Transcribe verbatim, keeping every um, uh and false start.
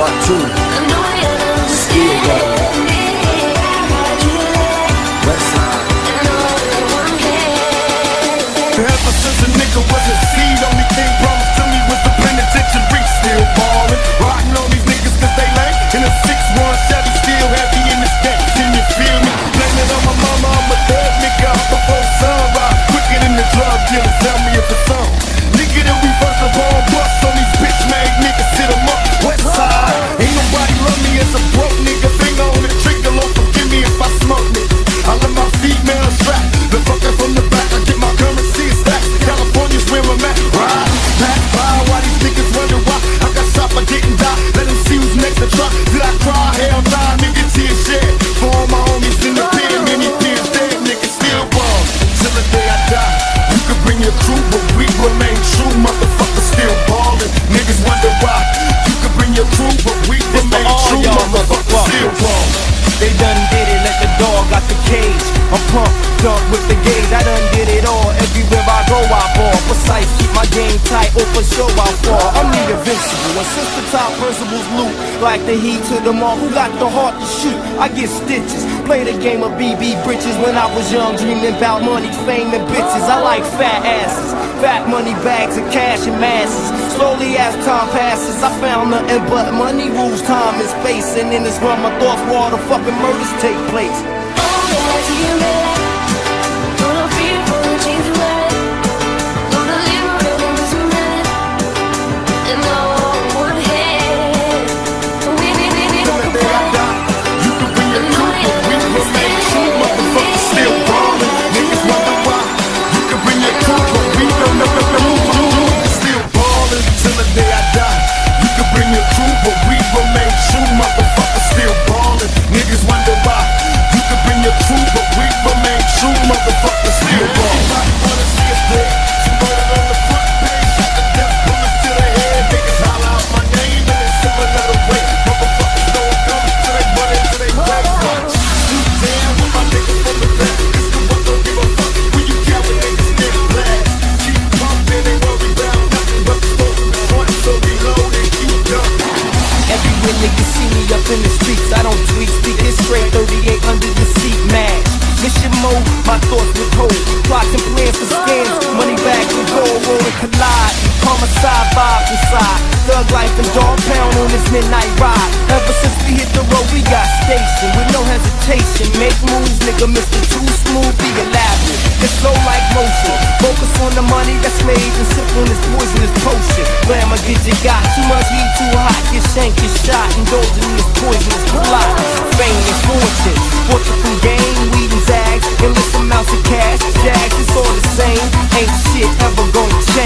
part two. Still ballin'. Westside. Ever since a nigga was a seed, only thing promised to me was the penitentiary. Still ballin', riding on these niggas cause they lame. In a six one Chevy, still heavy in the stack. Can you feel me? Blame it on my mama, I'm a thug nigga up before sunrise. Quicker than the drug dealer, tell me if it's on. Nigga, that we first of all bust on these bitch made niggas, sit 'em up. Westside, ain't nobody love me as a broke nigga. Finger on the trigger, Lord forgive me if I smoke niggas. I let my female strap, the fucker from the back. I get my currency stacked. California's where I'm at. Ride, pass by, why these niggas wonder why I got shot but didn't die. Let them see who's next to try. Did I cry? Hell nah, nigga, tears shed. For all my homies in the pen, many tears dead, niggas still ball. Till the day I die, you could bring your crew, but we remain true. Motherfuckers still ballin'. Niggas wonder why. You could bring your crew, but we remain true. Motherfuckers still ballin'. They done did it, let the dog out the cage. I'm pumped up with the gauge, I done did it all. Everywhere I go I ball, precise, keep my game tight, or for sure I fall. I'm the invincible, and since the top principles loot, like the heat to them all, who got the heart to shoot? I get stitches, play the game of B B britches. When I was young, dreaming about money, fame and bitches. I like fat asses, fat money bags of cash and masses. Slowly as time passes, I found nothing but money rules time and space. And in this run, my thoughts were all the fucking murders take place. Niggas see me up in the streets, I don't tweet, speak it straight, thirty-eight under the seat, mash. Mission mode, my thoughts withhold. Plots and plans for scams, money bags and gold, rolling collide. Homicide vibes inside, thug life and dog pound on this midnight ride. Ever since we hit the road, we got stationed with no hesitation. Make moves, nigga, Mister Too Smooth, be elaborate. It's slow like motion, focus on the money that's made and sip on this poisonous potion. Glamour get you got, too much heat, too hot, get shanked, get shot, indulging in this poisonous plot. Fame and fortune, fortune from game, weed and zags, endless amounts of cash, jags, it's all the same. Ain't shit ever gonna change.